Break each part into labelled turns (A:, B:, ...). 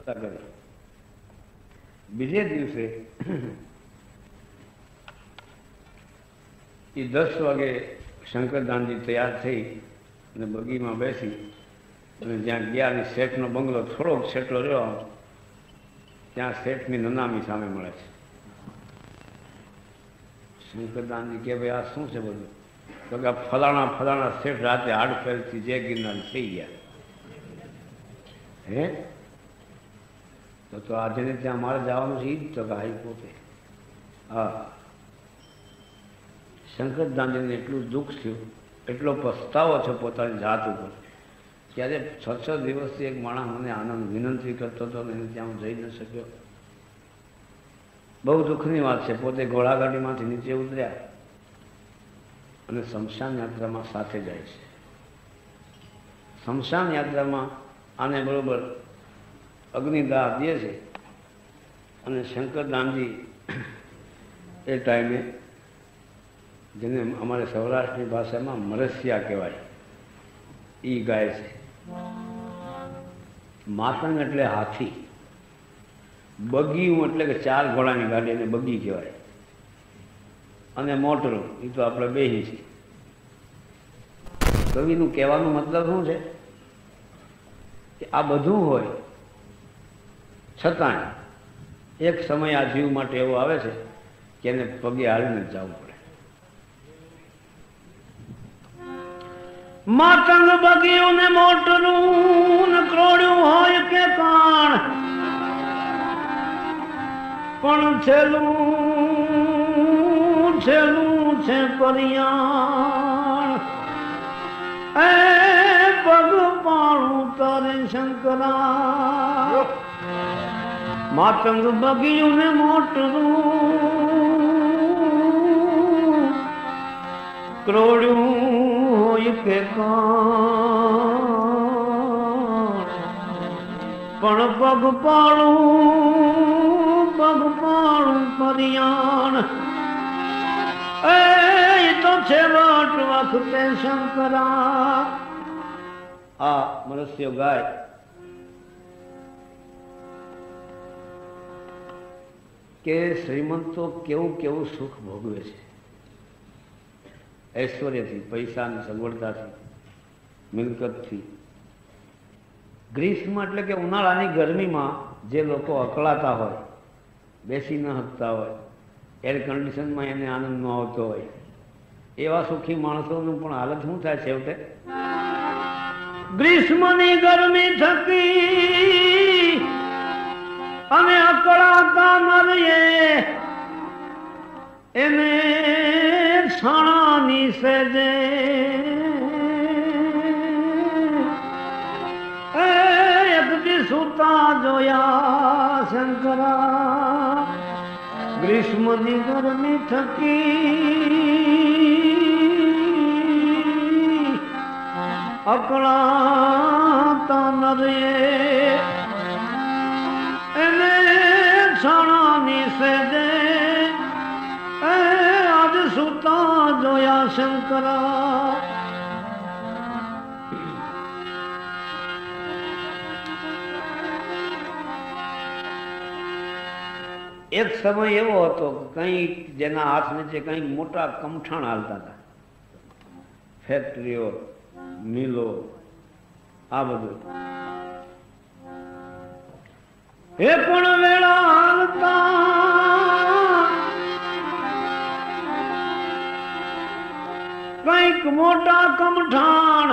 A: કરી. બીજે દિવસે એ 10 વાગે શંકરદાનજી તૈયાર થઈ અને બગીમાં બેસી અને જ્યાં ગયા અને શેઠનો બંગલો થોડોક છેટલો રહ્યો, ત્યાં શેઠની નનામી સામે મળે છે. શંકરદાનજી કે ભાઈ આ શું છે બધું? તો કે ફલાણા ફલાણા શેઠ રાતે હાડફેરથી જય ગિરનાર થઈ ગયા. હે તો આજે ત્યાં મારે જવાનું છે? એ જ તો કે આ પોતે. હા, શંકરદાનજીને એટલું દુઃખ થયું, એટલો પસ્તાવો છે પોતાની જાત ઉપર કે આજે 6 દિવસથી એક માણસ મને આનંદ વિનંતી કરતો હતો ને ત્યાં હું જઈ ન શક્યો. બહુ દુઃખની વાત છે. પોતે ઘોડાગાડીમાંથી નીચે ઉતર્યા અને શમશાન યાત્રામાં સાથે જાય છે. શમશાન યાત્રામાં આને બરોબર અગ્નિદાહ દે છે અને શંકરદાનજી એ ટાઈમે, જેને અમારે સૌરાષ્ટ્રની ભાષામાં મરસિયા કહેવાય, એ ગાય છે. માતંગ એટલે હાથી, બગીયું એટલે કે 4 ઘોડાની ગાડી, એને બગી કહેવાય, અને મોટરું એ તો આપણે બેહી છે. કવિનું કહેવાનો મતલબ શું છે કે આ બધું હોય છતાંય એક સમય આ જીવ માટે એવો આવે છે કે એને પગે હાલીને જ જવું પડે. માતંગ બગીયું ને મોટરું ને ક્રોડ્યું હોય કે કાણ, પણ છેલ્લું છેલ્લું છે પરિયાણ. એ પગ પાળું તારે શંકરા, માતંગ બગીયું ને મોટરું ક્રોડ્યું હોય કે કાણ, પણ પગ પાળું પરિયાણ. એ તો છેવટ વખતે શંકરા. આ મનુષ્ય ગાય કે શ્રીમંતો કેવું કેવું સુખ ભોગવે છે, ઐશ્વર્યથી, પૈસાની સગવડતાથી, મિલકતથી. ગ્રીષ્મ એટલે કે ઉનાળાની ગરમીમાં જે લોકો અકળાતા હોય, બેસી ન શકતા હોય, એર કન્ડિશનમાં એને આનંદ ન આવતો હોય, એવા સુખી માણસોનું પણ હાલત શું થાય છેવટે? ગ્રીષ્મની ગરમી થકી અને અકળાતા નરીએ એને છાણાની સેજે એકદી સુતા જોયા શંકરા. ગ્રીષ્મની ગરમી થકી અકળાતા નરીએ એને છાણાની સેજે આજ સુતા જોયા શંકરા. એક સમય એવો હતો કે કંઈક જેના હાથ નીચે કંઈક મોટા કમઠાણ હાલતા હતા, ફેક્ટરીઓ, મિલો, આ બધું. એ પણ વેળા હાલતા કંઈક મોટા કમઠાણ,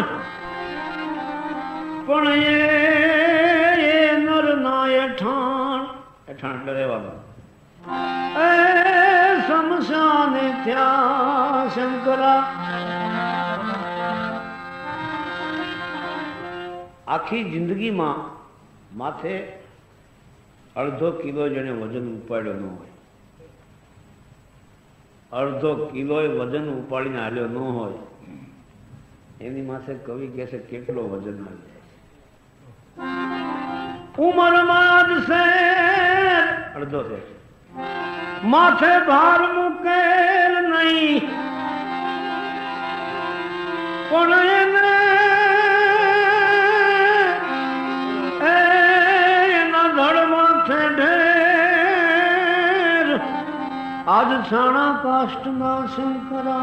A: પણ એ નર ના એઠાણ એટલે રહેવાનું. એ શમશાને થયા શંકરા. આખી જિંદગીમાં માથે અડધો કિલો જેને વજન ઉપાડ્યો ન હોય, અડધો કિલો વજન ઉપાડીને હાલ્યો ન હોય, એની માથે કવિ કહે છે કેટલો વજન આવી જાય છે. ઉંમરમાં જ છે અડધો છે, માથે ભાર મૂકેલ નહીં, પણ એને आज छाणा काष्ट ना शंकरा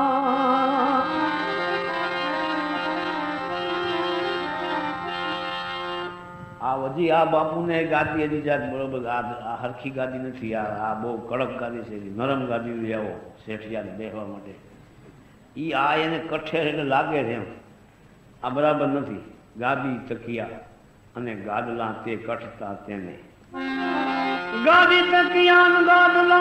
A: आ वजी आ बापू ने गादी हजी जात बरोबर आ हरखी गादी नहीं आ बहु कड़क गादी से नरम गादी लियावो सेठिया ने बेहवा माटे ई आ एने कठे એટલે લાગે છે એમ આ બરાબર નથી ગાદી તકિયા અને ગાદલા તે કઠતા તેને ગાદી તકિયા ને ગાદલા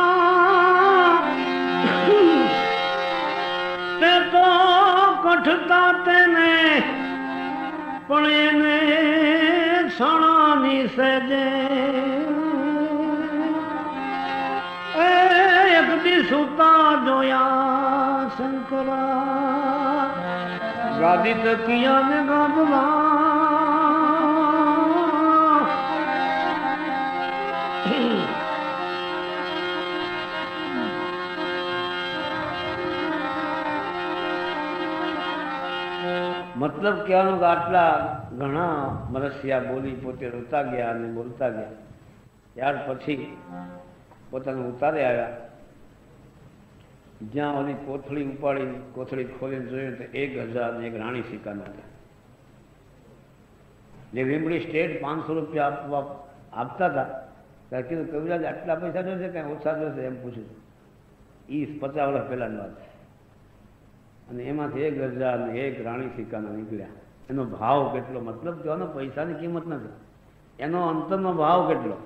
A: તે તો કઠતા તેને પણ એને છણાની સજે એક દી સુતા જોયા શંકરા ગાદી તકિયા ને ગાદલા मतलब कहવાનો કે આટલા ઘણા મરસિયા બોલી પોતે રોતા ગયા અને બોલતા ગયા ત્યાર પછી પોતાને ઉતારે આવ્યા જ્યાં ઓલી કોથળી ઉપાડી કોથળી ખોલીને જોયું તો 1001 રાણી સિક્કાના હતા જે લીંબડી સ્ટેટ 500 રૂપિયા આપતા હતા ત્યારે કીધું કવિરાજ આટલા પૈસા જોશે કાંઈ ઓછા જોશે એમ પૂછ્યું એ 50 વર્ષ પહેલાની વાત અને એમાંથી 1001 રાણી સિક્કાના નીકળ્યા એનો ભાવ કેટલો મતલબ કહેવાનો પૈસાની કિંમત નથી એનો અંતરનો ભાવ કેટલો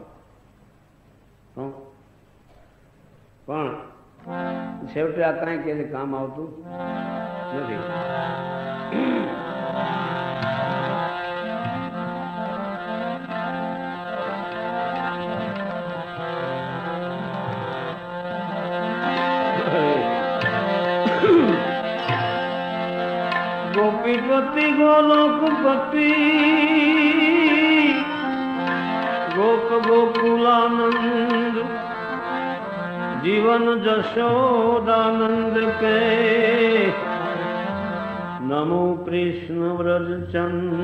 A: પણ છેવટે આ કાંઈ કે કામ આવતું નથી गोपीपति गोलोकपति गोप गोकुलानंद जीवन जशोदानंद के नमो कृष्ण व्रज चंद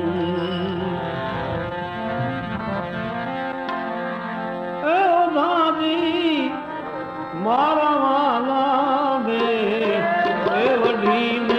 A: दादी मारा वाला दे वडी में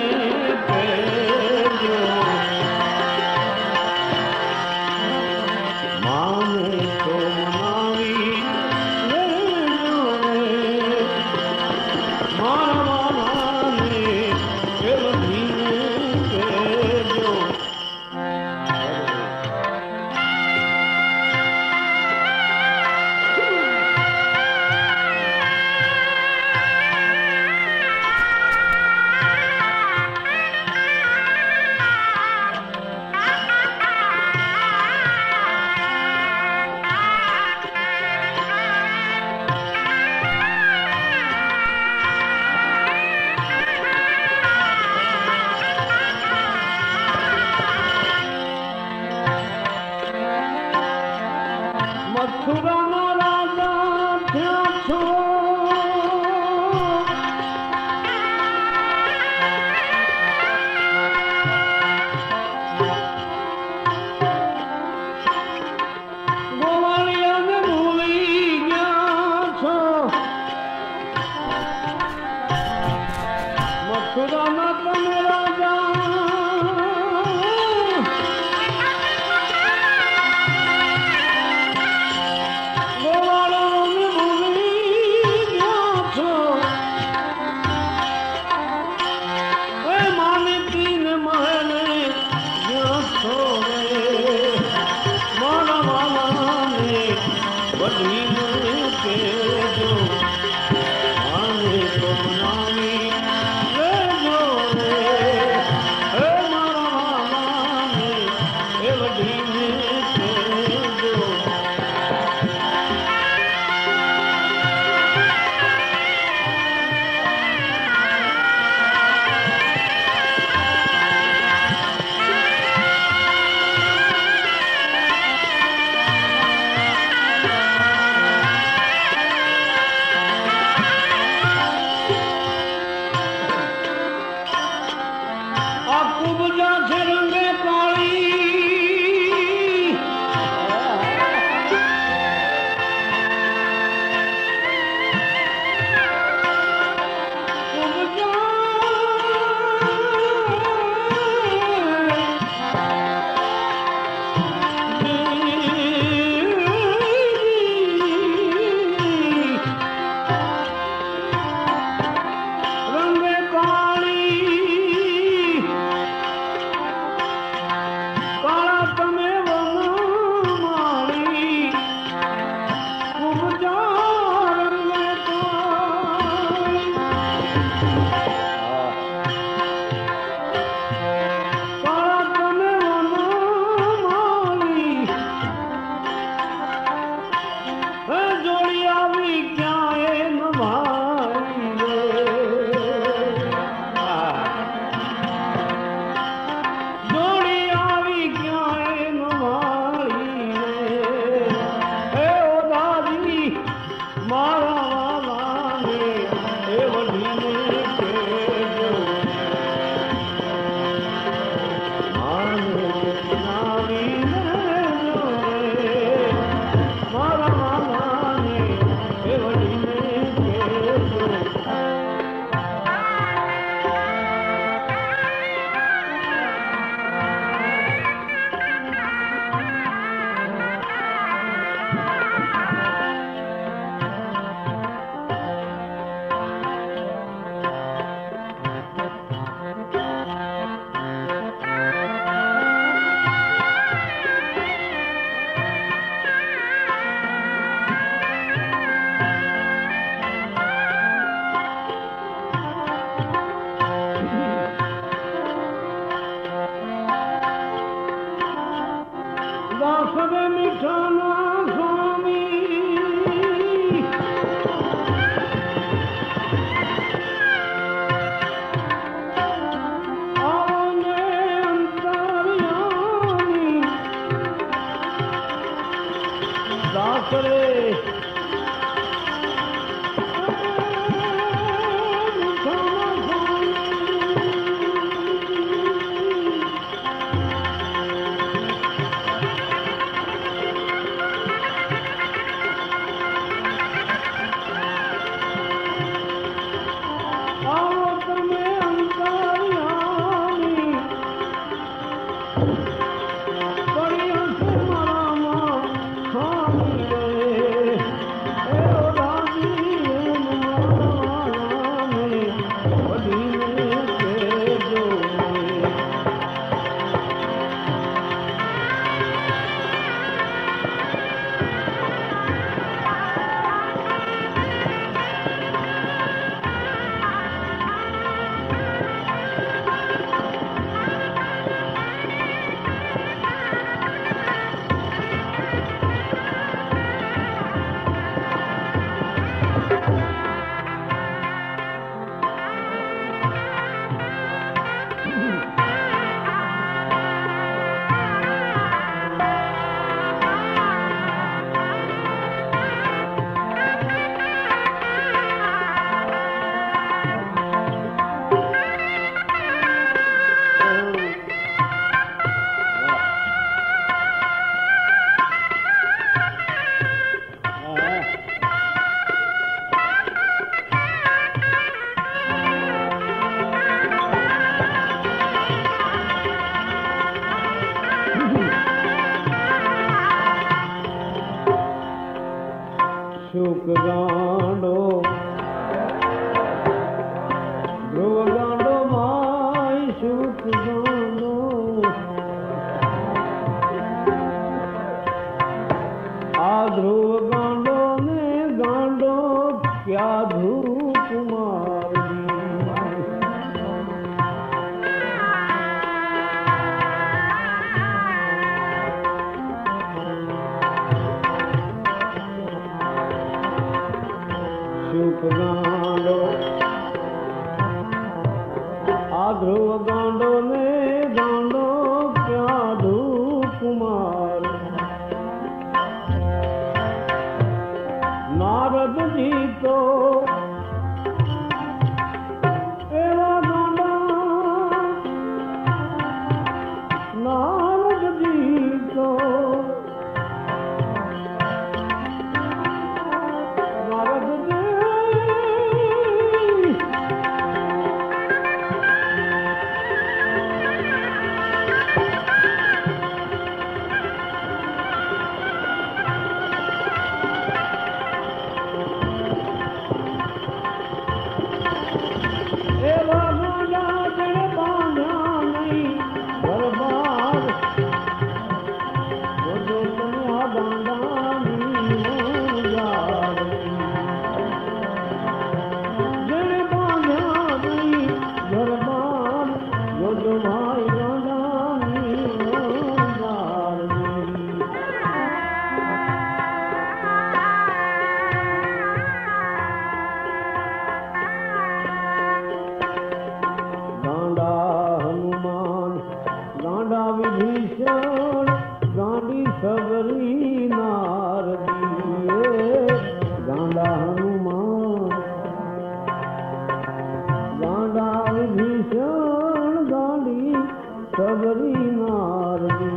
B: सबरी नारदी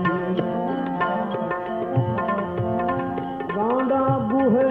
B: गांडा बुहे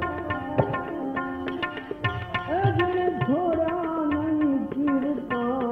C: छोड़ा नहीं कीर्तन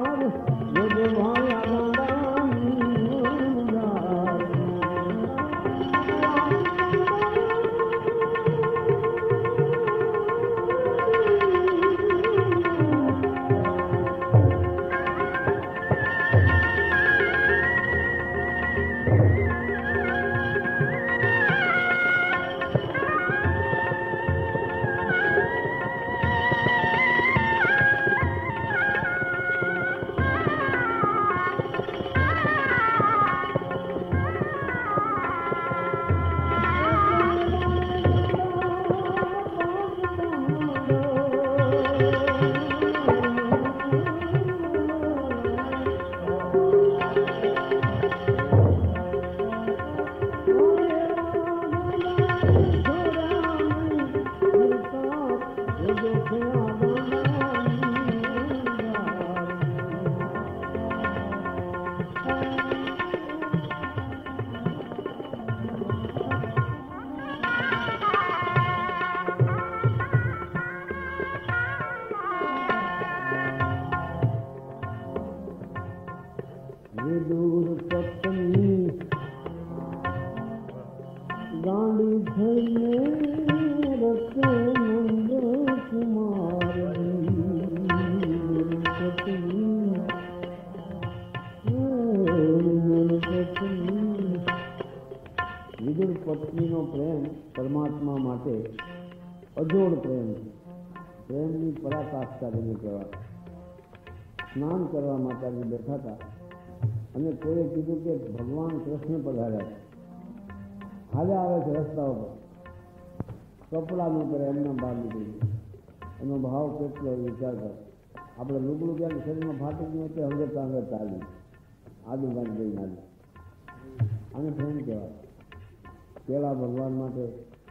B: માટે અજોડ પ્રેમ છે. પ્રેમની પરાકાષ્ઠા જેને કહેવાય. સ્નાન કરવા માતાજી બેઠા હતા અને કોઈએ કીધું કે ભગવાન કૃષ્ણ પધાર્યા છે. હાલ્યા આવે છે રસ્તા ઉપર, કપડાં ન કરે એમના બહાર નીકળી. એનો ભાવ કેટલો વિચાર કરે. આપણે લુગડું ક્યાંક શરીરમાં ફાટી ગયું એટલે હંગતા હંગત આવી આદુ ગાંઠ દઈ નાખી. આને પ્રેમ કહેવાય. પેલા ભગવાન માટે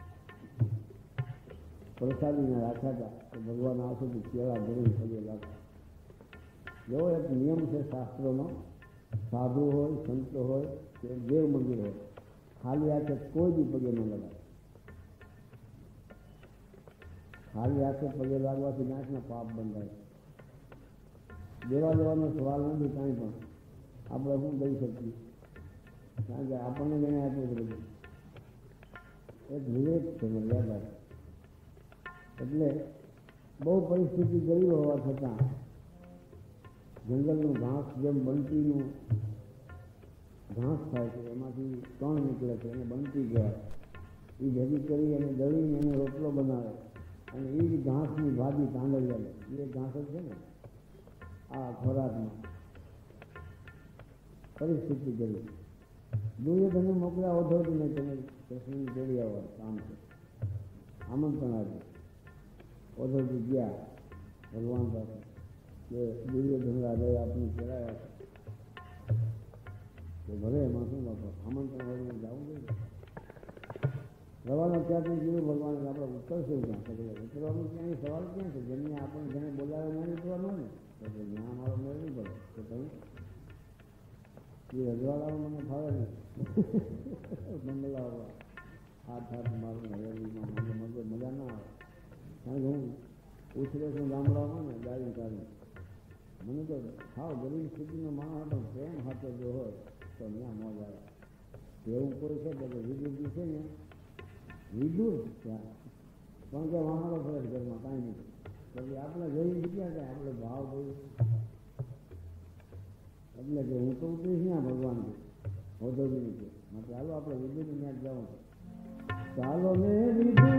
B: પ્રસાદીને રાખ્યા હતા તો ભગવાન આવશે તો કેળા ભરી પગે લાગશે. એવો એક નિયમ છે શાસ્ત્રોનો. સાધુ હોય, સંત હોય કે દેવ મંદિર હોય, ખાલી હાથે કોઈ બી પગે ન લગાય. ખાલી હાથે પગે લાગવાથી નાકના પાપ બંધાય. દેવા દેવાનો સવાલ નથી કાંઈ પણ. આપણે શું દઈ શકીએ? કારણ કે આપણને જેને આપ્યું છે બધું એક વિવેક છે, મર્યાદા છે. એટલે બહુ પરિસ્થિતિ ગરીબ હોવા છતાં જંગલનું ઘાસ જેમ બંટીનું ઘાસ થાય છે એમાંથી કણ નીકળે છે એને બંટી કહેવાય. એ ભેગી કરી અને દળીને એને રોટલો બનાવે અને એ જ ઘાસની ભાજી તાંદળિયા લે. એ ઘાસ જ છે ને આ ખોરાકમાં. પરિસ્થિતિ ગરીબ. દુર્યોધને મોકલ્યા ઓઢોડીને તમે કૃષ્ણની જોડી આવો કામ છે, આમંત્રણ આપ્યું. ઓઢોડી ગયા ભગવાન પાસે કે દુર્યોધન રાજાએ આપણને ચડાવ્યા છે તો ભલે એમાં શું બાપો આમંત્રણ વળીને જવું જોઈએ. રવાનો ત્યાંથી કીધું ભગવાન આપણે ઉતરશું ક્યાં? તો બોલે ઉતરવાનું ક્યાંય સવાલ ક્યાં છે? જેમને આપણને જેને બોલાવે નહીં ઉતરવાનું ને તો ત્યાં મારો મેળ નહીં પડે. તો તમે એ રજવાડામાં મને ફાવે નહીં. મંગલાવા હાથ મારું હવેલીમાં મને મજા ના આવે. કારણ કે હું ઉછરે છું ગામડામાં ને ગાડી કાઢું. મને તો ખાવ ગરીબ સ્થિતિનો માણસ હતો, પ્રેમ હાથે જો હોય તો ત્યાં મોજ આવે. એવું કોઈ છે કે વિદુર છે ને વિદુર ત્યાં પણ કે વાહનો ફરજ ઘરમાં કાંઈ નથી. પછી આપણે જોઈ શીખ્યા કે આપણે ભાવ જોયું એટલે કે હું તો ઉતરીશ ત્યાં ભગવાન છે હોદો બી નથી. માટે ચાલો આપણે વિદુર ત્યાં જવું. ચાલો ને વિદુર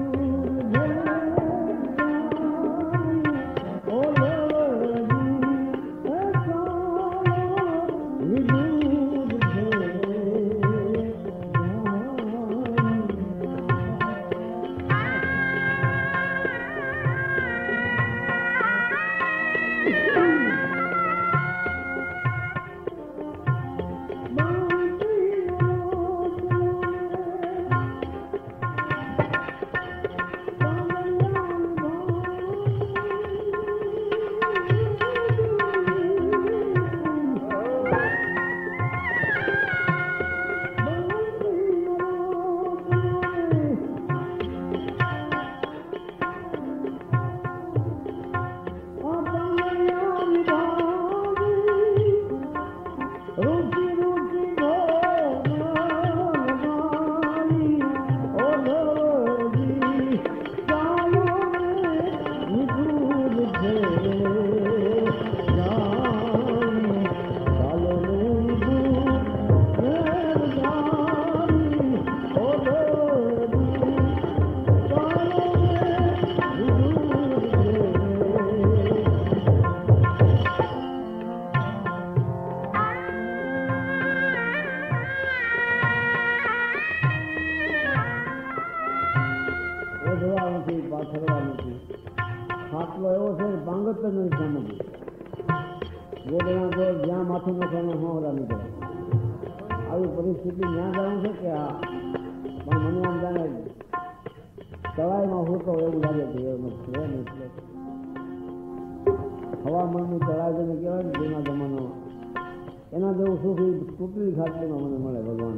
B: ખાટલો એવો છે પાંગત જ નથી સામગ્રી. ગોદડા તો જ્યાં માથું નાખવાનું હોરા નીકળે. આવી પરિસ્થિતિ જ્યાં જવું છે કે હા, પણ મને આમ જાણે તળાઈમાં હોતો એવું લાગે છે. એમ એટલે હવામાનનું તળાઈ જેને કહેવાય ને જૂના જમાનામાં, એના જેવું સુખ તૂટલી ખાટલીમાં મને મળે ભગવાન.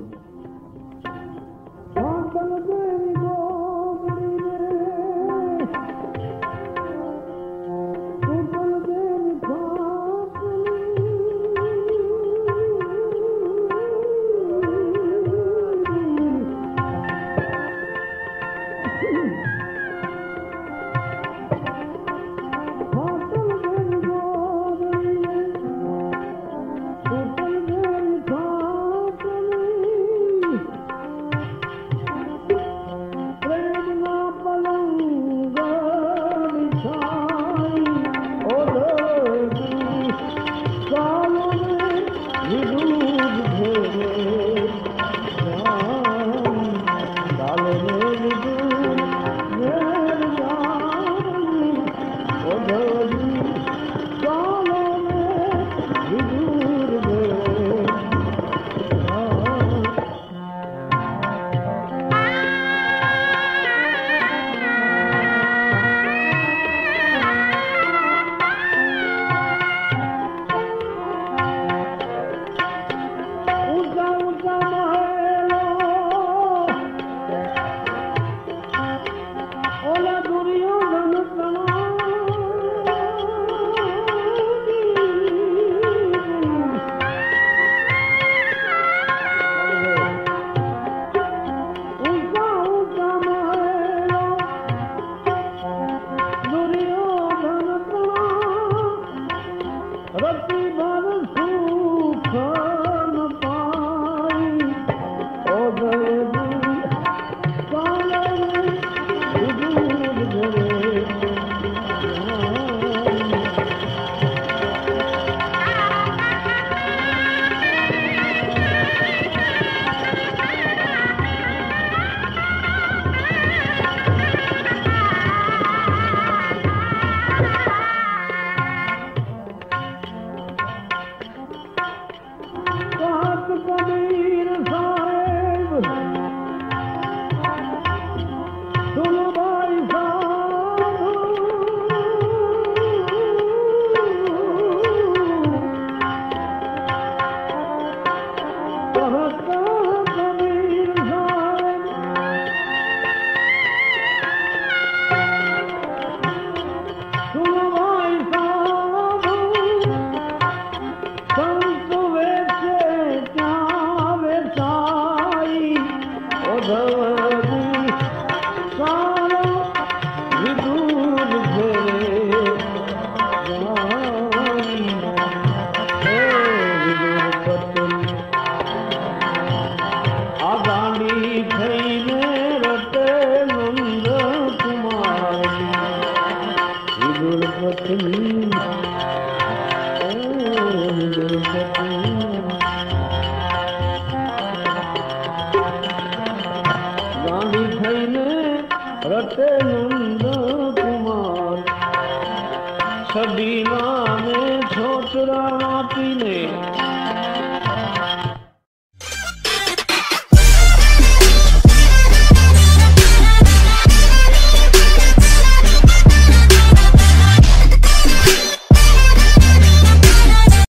B: रति भर सुख न पाई ओदय काले विदुर धरे कबीर साहेब सुनबाई कबीर साहेब सुनबाई संत वेचे त्यावे साई ओधवरी सारो विदुर धरे विदुर पतन आ गांडी थईने रटे नंद कुमारी विदुर पतन गांधी थईने रटे नंद कुमार छबीला में छोटरा माटी ने